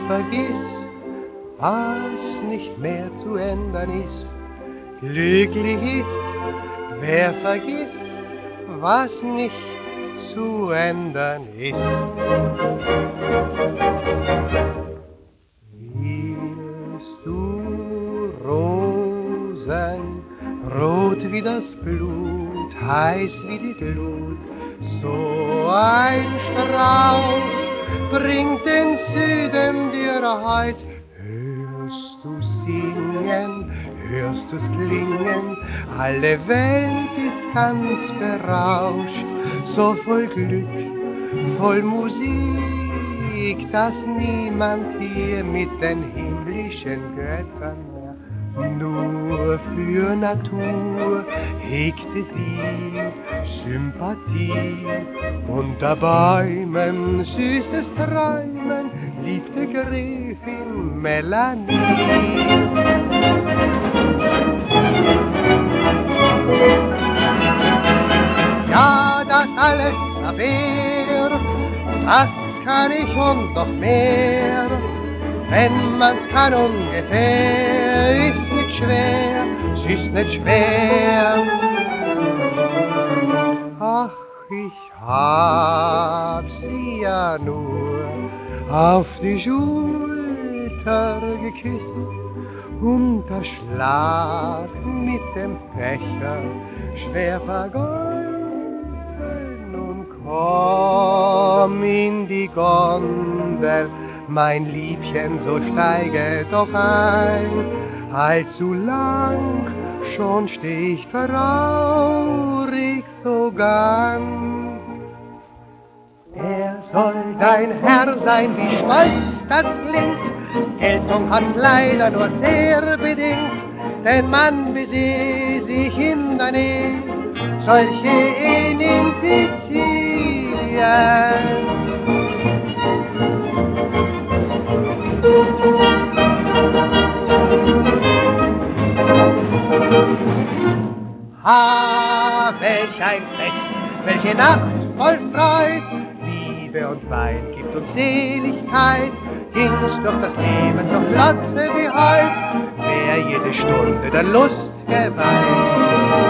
vergisst, was nicht mehr zu ändern ist. Glücklich ist, wer vergisst, was nicht zu ändern ist. Willst du Rosen, rot wie das Blut, heiß wie die Glut, so ein Strauß bringt den Süden dir heut. Hörst du singen, hörst du's klingen, alle Welt ist ganz berauscht, so voll Glück, voll Musik, dass niemand hier mit den himmlischen Göttern mehr nur für Natur hegte sie Sympathie. Unter Bäumen süßes Träumen liebte Gräfin Melanie. Ja, das alles erwähr, das kann ich und noch mehr. Wenn man's kann ungefähr, ist nicht schwer, es ist nicht schwer. Ach, ich hab sie ja nur auf die Schulter geküsst und das Schlafen mit dem Fächer schwer vergolten. Nun komm in die Gondel, mein Liebchen, so steige doch ein. Allzu lang schon steh ich traurig so ganz. Er soll dein Herr sein, wie stolz das klingt. Geltung hat's leider nur sehr bedingt, denn man besehe sich in der Nähe solche Ehen in Sizilien. Ah, welch ein Fest, welche Nacht voll Freud, Liebe und Wein gibt uns Seligkeit, ging's durch das Leben so flott wie heut, wär jede Stunde der Lust geweiht.